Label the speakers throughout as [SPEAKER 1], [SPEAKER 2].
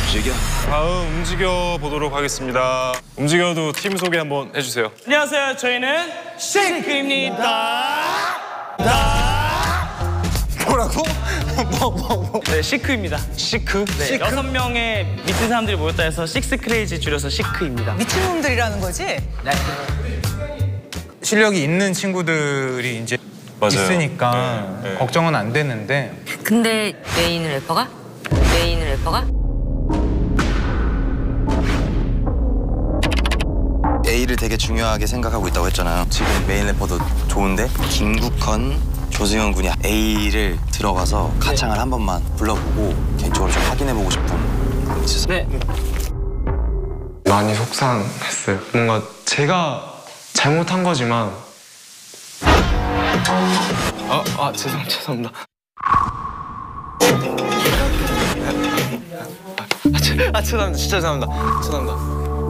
[SPEAKER 1] 움직여.
[SPEAKER 2] 다음 움직여 보도록 하겠습니다. 움직여도 팀 소개 한번 해주세요.
[SPEAKER 3] 안녕하세요. 저희는 시크입니다.
[SPEAKER 2] 뭐라고?
[SPEAKER 3] 네, 시크입니다.
[SPEAKER 2] 시크?
[SPEAKER 3] 네, 6명의 미친 사람들이 모였다 해서 식스 크레이지 줄여서 시크입니다.
[SPEAKER 4] 미친놈들이라는 거지?
[SPEAKER 3] 네.
[SPEAKER 5] 실력이 있는 친구들이 이제
[SPEAKER 2] 맞아요.
[SPEAKER 5] 있으니까
[SPEAKER 2] 네.
[SPEAKER 5] 걱정은 안 되는데
[SPEAKER 6] 근데 메인 래퍼가?
[SPEAKER 1] A를 되게 중요하게 생각하고 있다고 했잖아요. 지금 메인 래퍼도 좋은데 김국헌, 조승현 군이 A를 들어가서 가창을 한 번만 불러보고 개인적으로 좀 확인해보고 싶은 게 있어서.
[SPEAKER 3] 네.
[SPEAKER 7] 많이 속상했어요. 뭔가 제가 잘못한 거지만 죄송합니다.
[SPEAKER 3] 죄송합니다. 진짜 죄송합니다.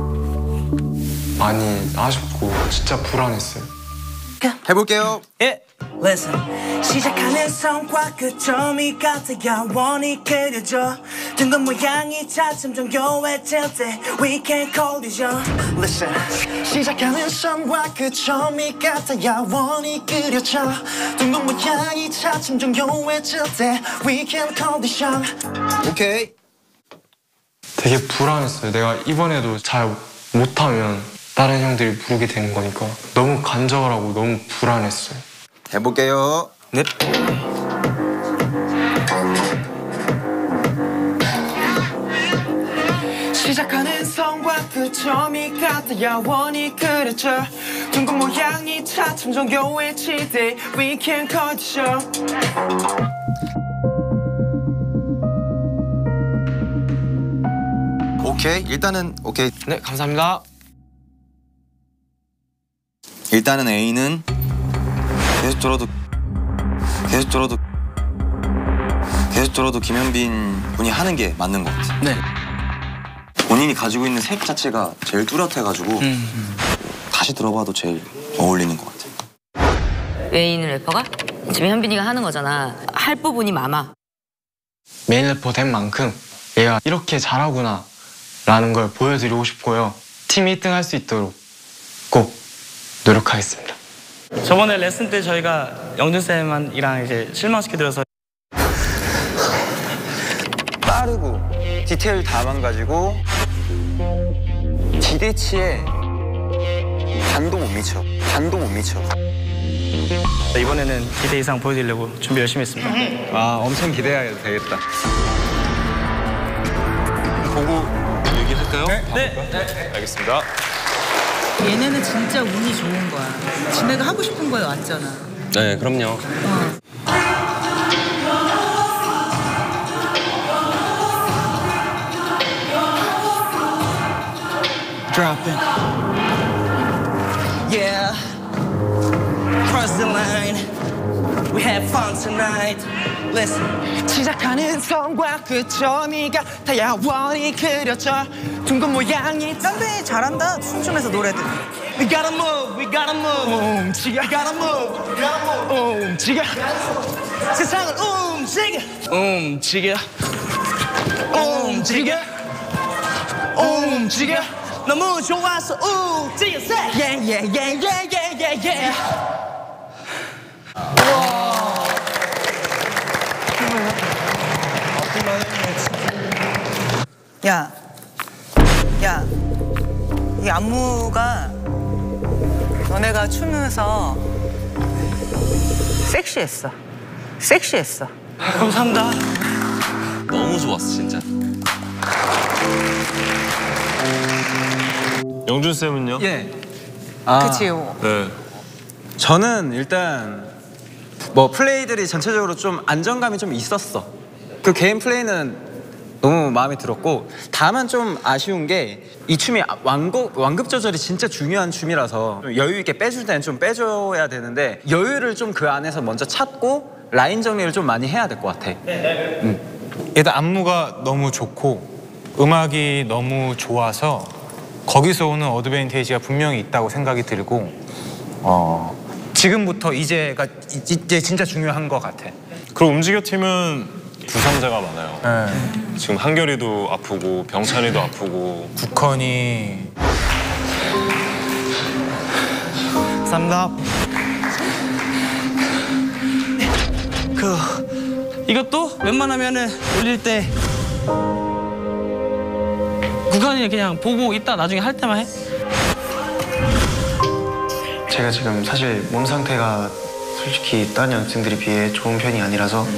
[SPEAKER 7] 많이 아쉽고 진짜 불안했어요.
[SPEAKER 1] 해볼게요.
[SPEAKER 3] 예.
[SPEAKER 8] Listen. 시작하는 성과 그 점이 같아 영원히 그려져 둥근 모양이 차츰 정교해질 때 We can call this young Listen. 시작하는 선과 그 점이 같아 영원히 그려져 둥근 모양이 차츰 정교해질 때 We can call this young
[SPEAKER 1] 오케이.
[SPEAKER 7] 되게 불안했어요. 내가 이번에도 잘 못하면 다른 형들이 부르게 되는 거니까 너무 간절하고 너무 불안했어요.
[SPEAKER 1] 해볼게요.
[SPEAKER 7] 네.
[SPEAKER 8] 시작하는 성과 그 점이 같아 영원히 그려져 둥근 모양이 차츰 정교해질 때 We can call this young
[SPEAKER 1] 오케이. 일단은 오케이.
[SPEAKER 7] 네, 감사합니다.
[SPEAKER 1] 일단은 A는 계속 들어도 김현빈 군이 하는 게 맞는 것 같아.
[SPEAKER 3] 네.
[SPEAKER 1] 본인이 가지고 있는 색 자체가 제일 뚜렷해가지고 다시 들어봐도 제일 어울리는 것 같아.
[SPEAKER 6] 메인 래퍼가? 지금 현빈이가 하는 거잖아. 할 부분이 많아.
[SPEAKER 7] 메인 래퍼 된 만큼 얘가 이렇게 잘하구나 라는 걸 보여드리고 싶고요. 팀이 1등 할 수 있도록 꼭 노력하겠습니다.
[SPEAKER 3] 저번에 레슨 때 저희가 영준 쌤이랑 이제 실망시켜드려서
[SPEAKER 9] 빠르고 디테일 다 망가지고 기대치에 반도 못 미쳐.
[SPEAKER 3] 이번에는 기대 이상 보여드리려고 준비 열심히 했습니다.
[SPEAKER 9] 아, 엄청 기대해야 되겠다.
[SPEAKER 2] 보고 얘기할까요?
[SPEAKER 3] 네.
[SPEAKER 2] 알겠습니다.
[SPEAKER 4] 얘네는 진짜 운이 좋은 거야. 지네가 하고 싶은 거에 왔잖아.
[SPEAKER 10] 네, 그럼요.
[SPEAKER 8] Drop it. Yeah. Cross the line. We have fun tonight. Listen. 시작하는 선과 그 점이 같아 영원히 그려져 둥근 모양이 현빈이 잘한다. 춤추면서 노래들. We gotta move, we gotta move. 움직여. We gotta move, we gotta move. 움직여. 세상을 움직여. 움직여. 너무 좋아서 움직여. Yeah, yeah, yeah, yeah, yeah, yeah, yeah.
[SPEAKER 4] 야, 이 안무가 너네가 추면서 섹시했어.
[SPEAKER 3] 감사합니다.
[SPEAKER 10] 너무 좋았어, 진짜.
[SPEAKER 2] 영준 쌤은요?
[SPEAKER 9] 예.
[SPEAKER 4] 그치?
[SPEAKER 2] 네.
[SPEAKER 9] 저는 일단 뭐 플레이들이 전체적으로 좀 안정감이 좀 있었어. 그 개인 플레이는 너무 마음에 들었고, 다만 좀 아쉬운 게 이 춤이 완급 조절이 진짜 중요한 춤이라서 여유 있게 빼줄 때는 좀 빼줘야 되는데 여유를 좀 그 안에서 먼저 찾고 라인 정리를 좀 많이 해야 될 것 같아.
[SPEAKER 5] 일단 안무가 너무 좋고 음악이 너무 좋아서 거기서 오는 어드밴티지가 분명히 있다고 생각이 들고 지금부터 이제 진짜 중요한 것 같아.
[SPEAKER 2] 그럼 움직여 팀은 부상자가 많아요.
[SPEAKER 5] 네.
[SPEAKER 2] 지금 한결이도 아프고 병찬이도 아프고.
[SPEAKER 5] 국헌이
[SPEAKER 3] 감사합니다. 이것도 웬만하면은 올릴 때 국한이 그냥 보고 있다 나중에 할 때만 해.
[SPEAKER 1] 제가 지금 사실 몸 상태가 솔직히 다른 연습생들에 비해 좋은 편이 아니라서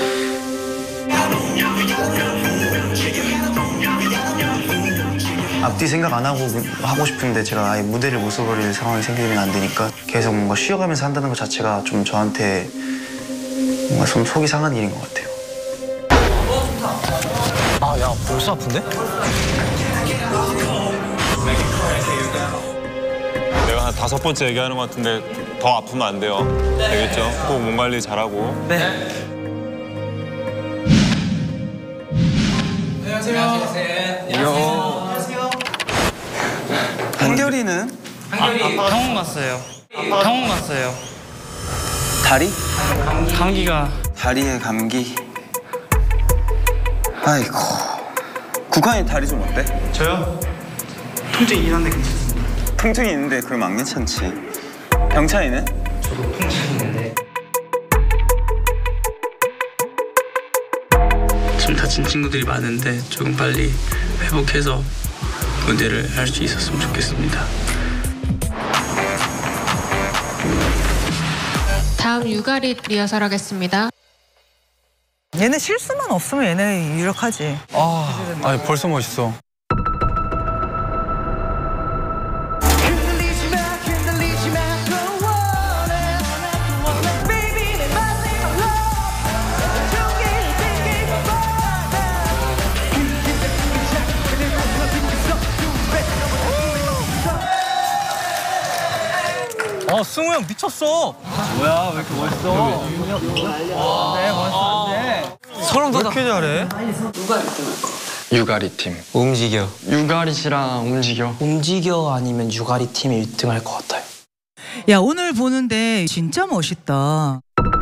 [SPEAKER 1] 앞뒤 생각 안 하고 싶은데 제가 아예 무대를 못 써버릴 상황이 생기면 안 되니까 계속 뭔가 쉬어가면서 한다는 것 자체가 좀 저한테 뭔가 좀 속이 상한 일인 것 같아요.
[SPEAKER 9] 아, 야, 벌써 아픈데?
[SPEAKER 2] 내가 한 5번째 얘기하는 것 같은데 더 아프면 안 돼요. 알겠죠? 꼭 몸 관리 잘하고.
[SPEAKER 3] 네.
[SPEAKER 1] 한결이는?
[SPEAKER 3] 병원 갔어요. 병원 갔어요.
[SPEAKER 1] 다리?
[SPEAKER 3] 감기가.
[SPEAKER 1] 다리에 감기. 아이고. 국한이 다리 좀 어때?
[SPEAKER 3] 저요? 통증이긴 한데 괜찮습니다.
[SPEAKER 1] 통증이 있는데 그럼 안 괜찮지. 병찬이는?
[SPEAKER 3] 저도 통증이 있는데. 지금 다친 친구들이 많은데 조금 빨리 회복해서 무대를 할 수 있었으면 좋겠습니다.
[SPEAKER 11] 다음 유가리 리허설 하겠습니다.
[SPEAKER 4] 얘네 실수만 없으면 얘네 유력하지.
[SPEAKER 5] 아, 벌써 멋있어.
[SPEAKER 9] 승우 형 미쳤어. 뭐야, 왜 이렇게 멋있어? 네, 멋있어. 소름 돋아. 왜 이렇게 잘해?
[SPEAKER 7] 유가리 팀. 움직여. 유가리 씨랑 움직여.
[SPEAKER 8] 움직여 아니면 유가리 팀이 1등 할 것 같아요.
[SPEAKER 4] 야, 오늘 보는데 진짜 멋있다.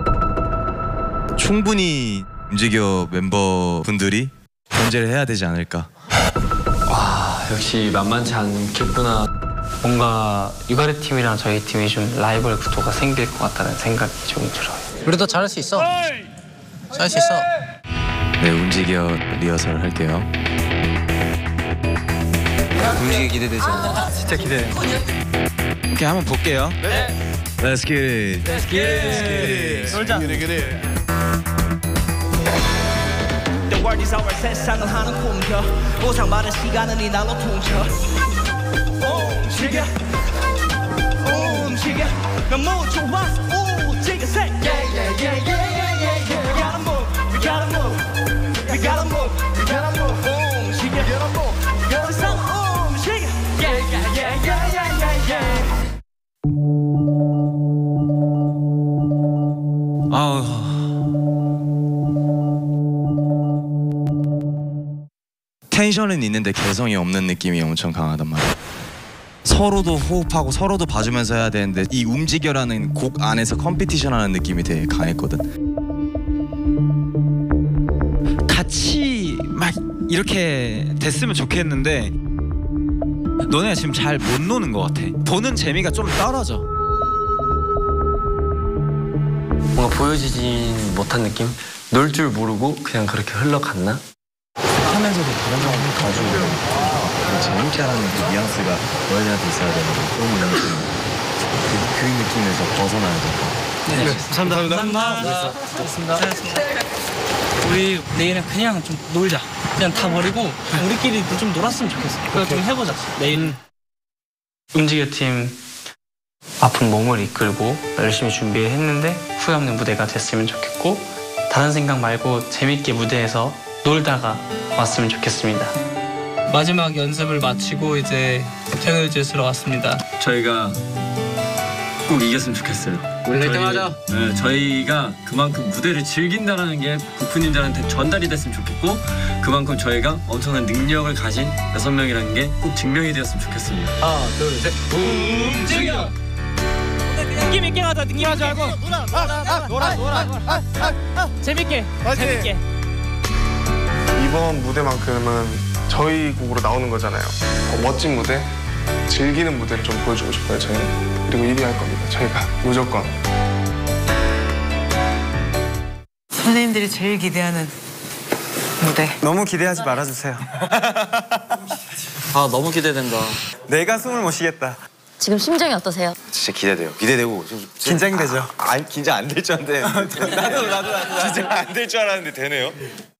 [SPEAKER 1] 충분히 움직여 멤버분들이 견제를 해야 되지 않을까.
[SPEAKER 3] 와, 역시 만만치 않겠구나. 뭔가 유가리 팀이랑 저희 팀이 좀 라이벌 구도가 생길 것 같다는 생각이 좀 들어요.
[SPEAKER 9] 우리도 잘할 수 있어. 잘할 수 있어.
[SPEAKER 1] 네, 움직여 리허설 할게요.
[SPEAKER 9] 움직이 기대되지 않나? 진짜 기대돼.
[SPEAKER 1] 오케이, 한번 볼게요. 네. Let's get it.
[SPEAKER 3] Let's get it. 놀자.
[SPEAKER 8] 월드사월 세상을 하는 공격 보상 받은 시간은 이 날로 통쳐 움직여 움직여 너무 좋아서 움직여 say yeah yeah yeah yeah yeah yeah we gotta move we gotta move we gotta move we gotta move 움직여 세상 움직여 yeah yeah yeah yeah yeah yeah
[SPEAKER 1] 텐션은 있는데 개성이 없는 느낌이 엄청 강하단 말이야. 서로도 호흡하고 서로도 봐주면서 해야 되는데 이 움직여라는 곡 안에서 컴피티션하는 느낌이 되게 강했거든.
[SPEAKER 9] 같이 막 이렇게 됐으면 좋겠는데 너네가 지금 잘 못 노는 것 같아. 보는 재미가 좀 떨어져.
[SPEAKER 3] 뭔가 보여지진 못한 느낌? 놀 줄 모르고 그냥 그렇게 흘러갔나?
[SPEAKER 1] 하면서도 다른 사람을 가지고 재밌게 하라는 그 뉘앙스가 너희한테 있어야 되는데 너무 뉘앙스 그 느낌에서 벗어나야 돼.
[SPEAKER 3] 네, 감사합니다. 우리 내일은 그냥 좀 놀자. 그냥 다 버리고 우리끼리 좀 놀았으면 좋겠어. 그거 좀 해보자. 내일 움직여 팀 아픈 몸을 이끌고 열심히 준비했는데 후회 없는 무대가 됐으면 좋겠고 다른 생각 말고 재밌게 무대에서 놀다가 왔으면 좋겠습니다. 마지막 연습을 마치고 이제 퇴근을 왔습니다.
[SPEAKER 12] 저희가 꼭 이겼으면 좋겠어요.
[SPEAKER 3] 우리 1등 하자.
[SPEAKER 12] 네, 저희가 그만큼 무대를 즐긴다는 게 부프님들한테 전달이 됐으면 좋겠고 그만큼 저희가 엄청난 능력을 가진 6명이라는 게 꼭 증명이 되었으면 좋겠습니다.
[SPEAKER 3] 하나, 둘, 셋. 움직여! 느낌 있게 하자. 느낌 하지 말고. 놀아. 재밌게. 재밌게.
[SPEAKER 13] 이번 무대만큼은 저희 곡으로 나오는 거잖아요. 멋진 무대, 즐기는 무대를 좀 보여주고 싶어요, 저희는. 그리고 1위 할 겁니다, 저희가. 무조건.
[SPEAKER 4] 선생님들이 제일 기대하는 무대.
[SPEAKER 9] 너무 기대하지 말아주세요.
[SPEAKER 3] 아 너무 기대된다.
[SPEAKER 9] 내가 숨을 못 쉬겠다.
[SPEAKER 6] 지금 심정이 어떠세요?
[SPEAKER 1] 진짜 기대돼요. 기대되고 좀
[SPEAKER 9] 긴장되죠?
[SPEAKER 1] 아니 긴장 안 될 줄 알았는데 나도 긴장 안 될 줄 알았는데 되네요.